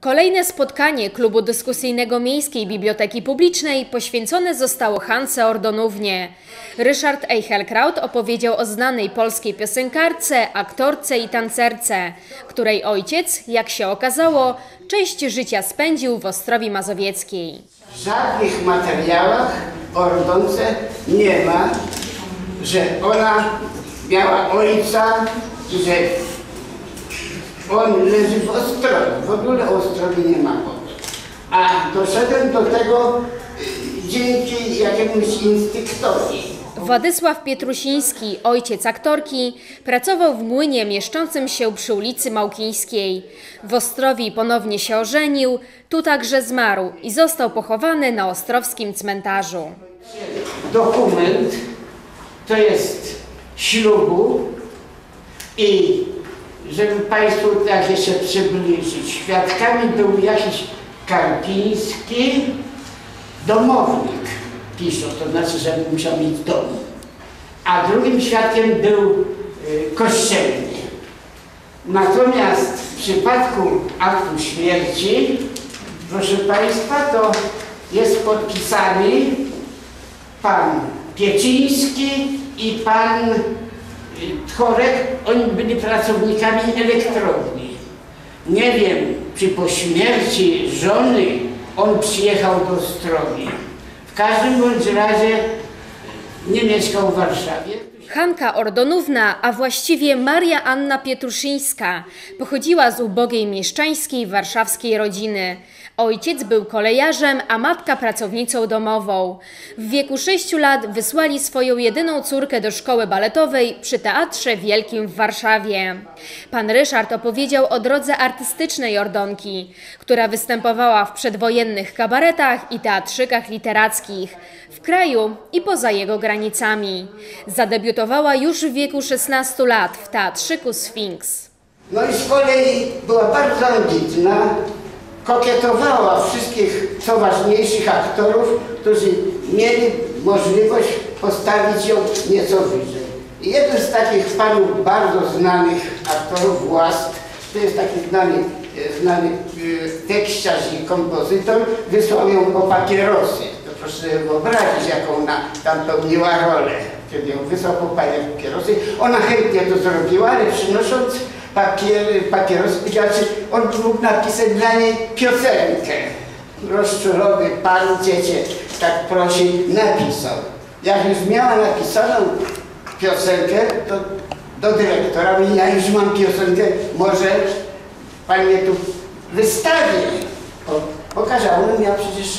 Kolejne spotkanie Klubu Dyskusyjnego Miejskiej Biblioteki Publicznej poświęcone zostało Hance Ordonównie. Ryszard Eichelkraut opowiedział o znanej polskiej piosenkarce, aktorce i tancerce, której ojciec, jak się okazało, część życia spędził w Ostrowi Mazowieckiej. W żadnych materiałach o Ordonce nie ma, że ona miała ojca i że on leży w Ostrowie. W ogóle o Ostrowie nie ma mowy. A doszedłem do tego dzięki jakiemuś instynktowi. Władysław Pietrusiński, ojciec aktorki, pracował w młynie mieszczącym się przy ulicy Małkińskiej. W Ostrowi ponownie się ożenił, tu także zmarł i został pochowany na ostrowskim cmentarzu. Dokument to jest ślubu i żeby Państwu tak jeszcze przybliżyć, świadkami był jakiś Karpiński, domownik, piszą, to znaczy, że musiał mieć dom. A drugim świadkiem był kościelny. Natomiast w przypadku aktu śmierci, proszę Państwa, to jest podpisany pan Pieciński i pan Tchorek. Oni byli pracownikami elektrowni. Nie wiem, czy po śmierci żony on przyjechał do Ostrowi. W każdym bądź razie nie mieszkał w Warszawie. Hanka Ordonówna, a właściwie Maria Anna Pietrusińska, pochodziła z ubogiej mieszczańskiej warszawskiej rodziny. Ojciec był kolejarzem, a matka pracownicą domową. W wieku 6 lat wysłali swoją jedyną córkę do szkoły baletowej przy Teatrze Wielkim w Warszawie. Pan Ryszard opowiedział o drodze artystycznej Ordonki, która występowała w przedwojennych kabaretach i teatrzykach literackich w kraju i poza jego granicami. Zadebiutowała już w wieku 16 lat w teatrzyku Sfinks. No i z kolei była bardzo ambitna. Kokietowała wszystkich, co ważniejszych aktorów, którzy mieli możliwość postawić ją nieco wyżej. I jeden z takich panów bardzo znanych aktorów, Łast, to jest taki znany tekściarz i kompozytor, wysłał ją po papierosy. To proszę sobie wyobrazić, jaką ona tam pełniła rolę. Kiedy ją wysłał po papierosy, ona chętnie to zrobiła, ale przynosząc papierosy, powiedziała, czy on mógł napisać dla niej piosenkę. Rozczulony pan, dziecię, tak prosi, napisał. Jak już miała napisaną piosenkę, to do dyrektora mówi, ja już mam piosenkę, może pan mnie tu wystawi. Pokaże, a ona miała przecież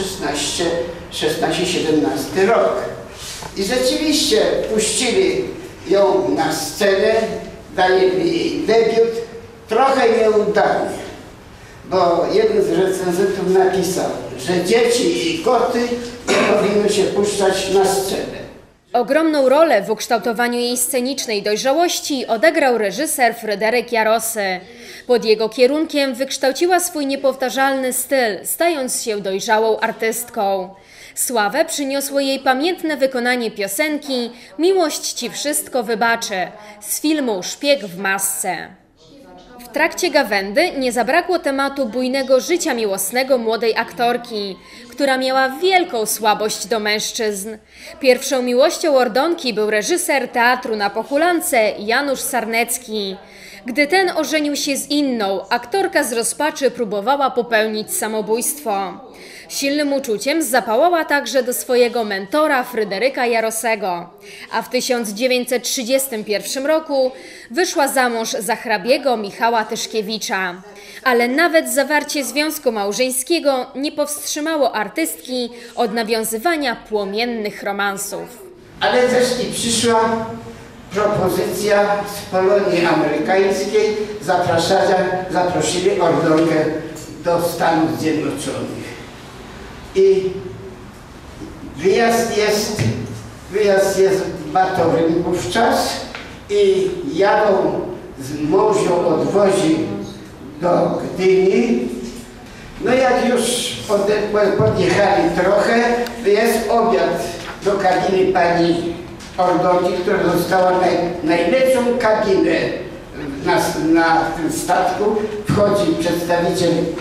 16-17 rok. I rzeczywiście puścili ją na scenę, dali jej debiut, trochę nieudany, bo jeden z recenzentów napisał, że dzieci i koty nie powinny się puszczać na scenę. Ogromną rolę w ukształtowaniu jej scenicznej dojrzałości odegrał reżyser Fryderyk Jarosy. Pod jego kierunkiem wykształciła swój niepowtarzalny styl, stając się dojrzałą artystką. Sławę przyniosło jej pamiętne wykonanie piosenki „Miłość ci wszystko wybaczy” z filmu Szpieg w masce. W trakcie gawędy nie zabrakło tematu bujnego życia miłosnego młodej aktorki, która miała wielką słabość do mężczyzn. Pierwszą miłością Ordonki był reżyser teatru na Pochulance Janusz Sarnecki. Gdy ten ożenił się z inną, aktorka z rozpaczy próbowała popełnić samobójstwo. Silnym uczuciem zapałała także do swojego mentora Fryderyka Jarosego, a w 1931 roku wyszła za mąż za hrabiego Michała Tyszkiewicza. Ale nawet zawarcie związku małżeńskiego nie powstrzymało artystki od nawiązywania płomiennych romansów. Ale też i przyszła propozycja z Polonii amerykańskiej, zaprosili Ordonkę do Stanów Zjednoczonych. I wyjazd jest batorym wówczas i jadą, mąż ją odwozi do Gdyni. No jak już podjechali trochę, jest obiad do kabiny pani Ordonki, która dostała najlepszą kabinę na tym statku. Wchodzi przedstawiciel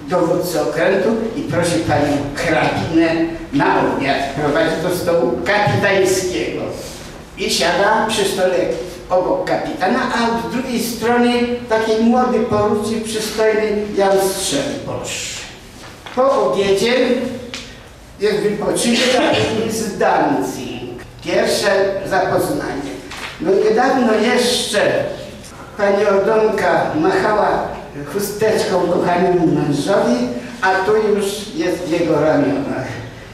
dowódcę okrętu i prosi panią hrabinę na obiad. Prowadzi do stołu kapitańskiego i siada przy stole obok kapitana, a z drugiej strony taki młody porucznik, przystojny Jan Strzembosz. Po obiedzie jest wypoczynek z Danzig. Pierwsze zapoznanie. No niedawno jeszcze pani Ordonka machała chusteczką kochanemu mężowi, a tu już jest w jego ramionach.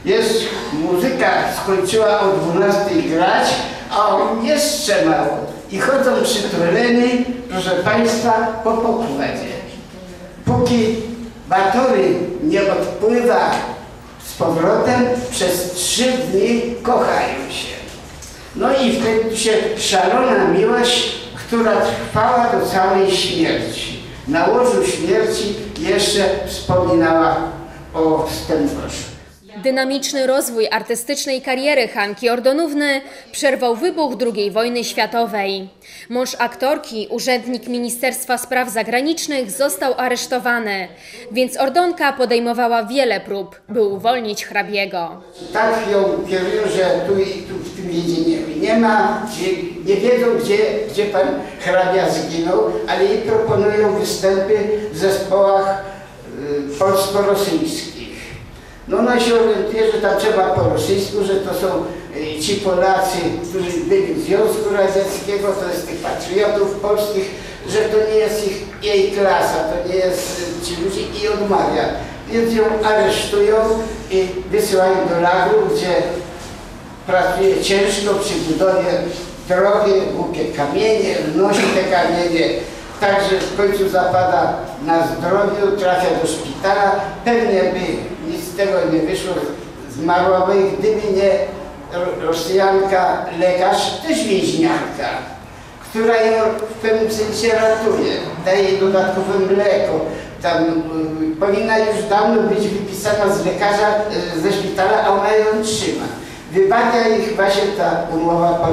Muzyka skończyła o 12 grać, a on jeszcze mało. I chodzą przytuleni, proszę państwa, po pokładzie. Póki Batory nie odpływa z powrotem, przez 3 dni kochają się. No i wtedy się szalona miłość, która trwała do całej śmierci. Na łożu śmierci jeszcze wspominała o Stępowszu. Dynamiczny rozwój artystycznej kariery Hanki Ordonówny przerwał wybuch II wojny światowej. Mąż aktorki, urzędnik Ministerstwa Spraw Zagranicznych, został aresztowany, więc Ordonka podejmowała wiele prób, by uwolnić hrabiego. Tak ją kierują, że tu w tym więzieniu nie ma, nie wiedzą, gdzie pan hrabia zginął, ale jej proponują występy w zespołach polsko-rosyjskich. No ona się orientuje, że tam trzeba po rosyjsku, że to są ci Polacy, którzy byli w Związku Radzieckiego, to jest tych patriotów polskich, że to nie jest jej klasa, to nie jest ci ludzie i odmawia. Więc ją aresztują i wysyłają do lagru, gdzie pracuje ciężko przy budowie drogi, łupie kamienie, nosi te kamienie. Także w końcu zapada na zdrowiu, trafia do szpitala. Pewnie by nic z tego nie wyszło, zmarłaby, gdyby nie Rosjanka, lekarz, też więźniarka, która ją w pewnym sensie ratuje. Daje jej dodatkowe mleko. Tam powinna już dawno być wypisana z lekarza, ze szpitala, a ona ją trzyma. Wybawia ich właśnie ta umowa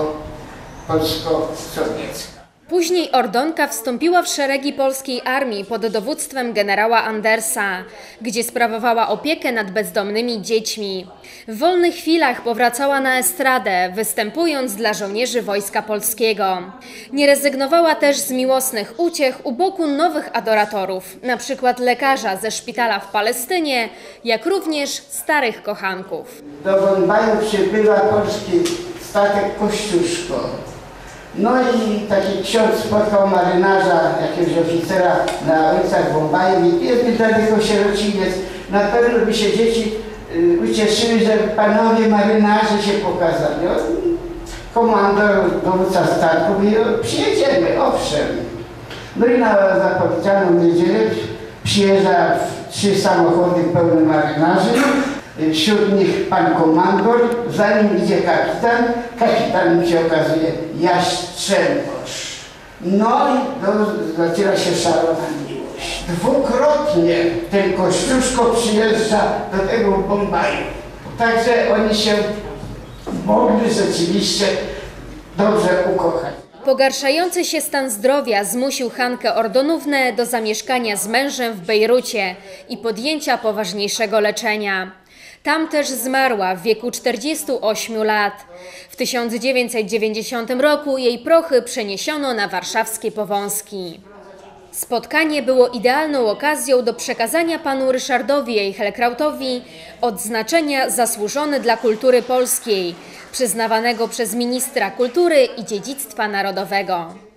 polsko-sowiecka. Później Ordonka wstąpiła w szeregi polskiej armii pod dowództwem generała Andersa, gdzie sprawowała opiekę nad bezdomnymi dziećmi. W wolnych chwilach powracała na estradę, występując dla żołnierzy Wojska Polskiego. Nie rezygnowała też z miłosnych uciech u boku nowych adoratorów, na przykład lekarza ze szpitala w Palestynie, jak również starych kochanków. Do Bombaju przybywa polski statek Kościuszko. No i taki ksiądz spotkał marynarza, jakiegoś oficera na ulicach Bombaju i jest niedaleko sierociniec. Na pewno by się dzieci ucieszyły, że panowie marynarze się pokazali. Komandor, dowódca statku mówi, przyjedziemy, owszem. No i na zapowiedzianą niedzielę przyjeżdża 3 samochody pełne marynarzy. Wśród nich pan komandor, za nim idzie kapitan. Kapitan się okazuje Jastrzębosz. No i zaczyna się szalona miłość. Dwukrotnie ten Kościuszko przyjeżdża do tego Bombaju. Także oni się mogli rzeczywiście dobrze ukochać. Pogarszający się stan zdrowia zmusił Hankę Ordonównę do zamieszkania z mężem w Bejrucie i podjęcia poważniejszego leczenia. Tam też zmarła w wieku 48 lat. W 1990 roku jej prochy przeniesiono na warszawskie Powązki. Spotkanie było idealną okazją do przekazania panu Ryszardowi Eichel-Krautowi odznaczenia Zasłużony dla Kultury Polskiej, przyznawanego przez ministra kultury i dziedzictwa narodowego.